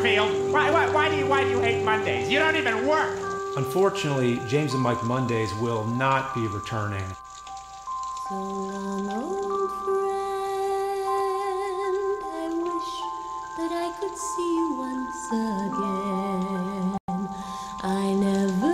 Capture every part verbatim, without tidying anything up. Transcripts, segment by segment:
Garfield. Why, why, why do you, why do you hate Mondays? You don't even work. Unfortunately, James and Mike Mondays will not be returning. So long, old friend, I wish that I could see you once again. I never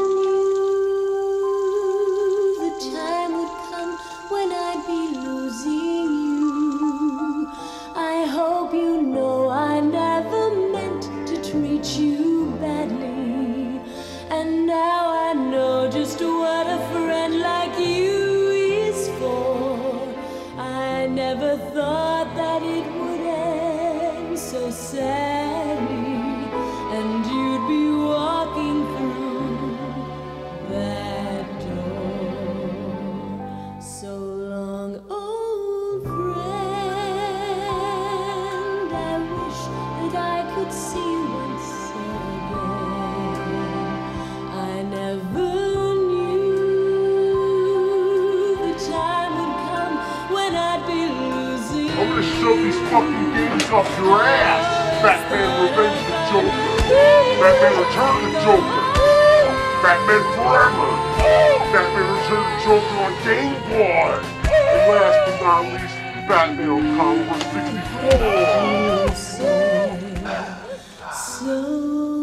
knew the time would come when I'd be losing you. I hope you know I never meant to treat you badly, and now I know just what a friend like you is for. I never thought that it would end so sadly, and you'd be walking through that door. So long, old friend, I wish that I could see you once again. I never knew the time would come when I'd be losing. I'm gonna shove these fucking games up your ass! Batman Revenge the Joker! Batman Return the Joker! Batman Forever! Batman Return the Joker on Game Boy! And last but not least, Batman on Commodore sixty-four! So